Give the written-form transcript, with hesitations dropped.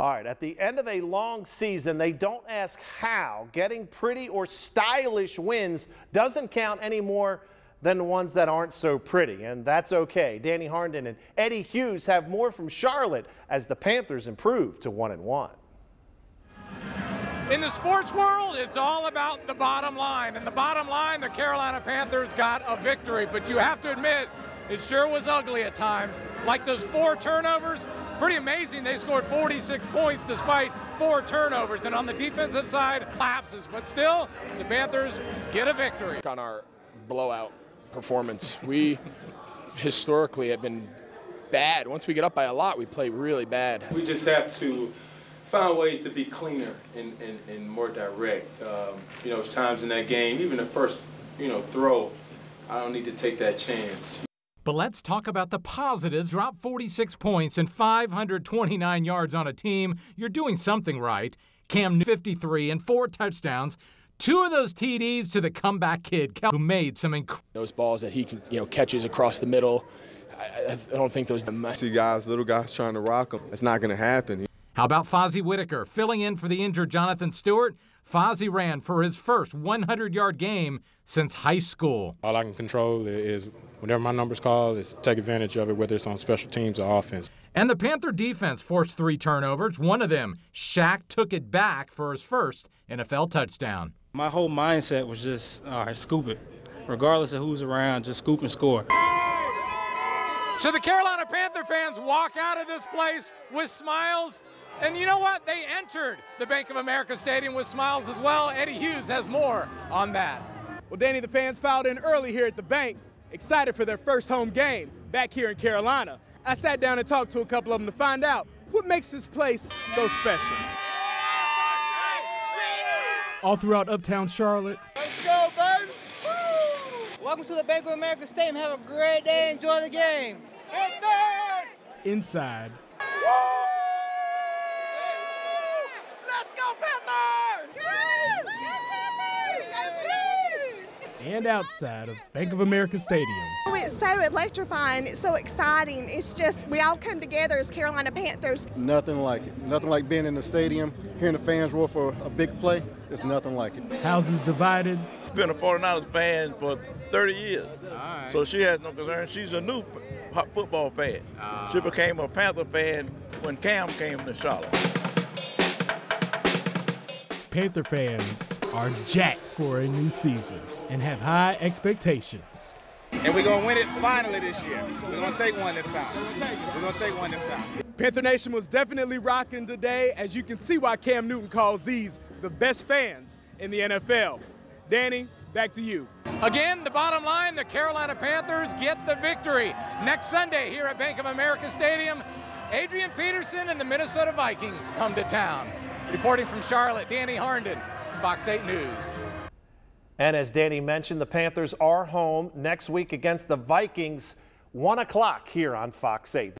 All right, at the end of a long season, they don't ask how. Getting pretty or stylish wins doesn't count any more than the ones that aren't so pretty, and that's okay. Danny Harnden and Eddie Hughes have more from Charlotte as the Panthers improve to 1-1. In the sports world, it's all about the bottom line. And the bottom line, the Carolina Panthers got a victory. But you have to admit, it sure was ugly at times. Like those 4 turnovers, pretty amazing. They scored 46 points despite 4 turnovers. And on the defensive side, lapses. But still, the Panthers get a victory. On our blowout performance, we historically have been bad. Once we get up by a lot, we play really bad. We just have to find ways to be cleaner and more direct. You know, times in that game, even the first, throw, I don't need to take that chance. But let's talk about the positives. Drop 46 points and 529 yards on a team. You're doing something right. Cam Newton 53 and 4 touchdowns. 2 of those TDs to the comeback kid who made some those balls that he can, catches across the middle. I don't think those. See guys, little guys trying to rock them. It's not going to happen. How about Fozzie Whitaker filling in for the injured Jonathan Stewart? Fozzie ran for his first 100-yard game since high school. All I can control is whenever my number's called, is take advantage of it, whether it's on special teams or offense. And the Panther defense forced 3 turnovers. One of them, Shaq took it back for his first NFL touchdown. My whole mindset was just, all right, scoop it. Regardless of who's around, just scoop and score. So the Carolina Panther fans walk out of this place with smiles. And you know what? They entered the Bank of America Stadium with smiles as well. Eddie Hughes has more on that. Well, Danny, the fans filed in early here at the bank, excited for their first home game back here in Carolina. I sat down and talked to a couple of them to find out what makes this place so special. All throughout uptown Charlotte. Let's go, baby! Woo! Welcome to the Bank of America Stadium. Have a great day. Enjoy the game. Inside. Woo! Let's go, Panthers! And outside of Bank of America Stadium. It's so electrifying. It's so exciting. It's just, we all come together as Carolina Panthers. Nothing like it. Nothing like being in the stadium, hearing the fans roar for a big play. It's nothing like it. Houses divided. I've been a 49ers fan for 30 years. Right. So she has no concern. She's a new football fan. She became a Panther fan when Cam came to Charlotte. Panther fans are jacked for a new season and have high expectations. And we're going to win it finally this year. We're going to take one this time. We're going to take one this time. Panther Nation was definitely rocking today, as you can see why Cam Newton calls these the best fans in the NFL. Danny, back to you. Again, the bottom line, the Carolina Panthers get the victory. Next Sunday here at Bank of America Stadium, Adrian Peterson and the Minnesota Vikings come to town. Reporting from Charlotte, Danny Harnden, Fox 8 News. And as Danny mentioned, the Panthers are home next week against the Vikings, 1 o'clock here on Fox 8.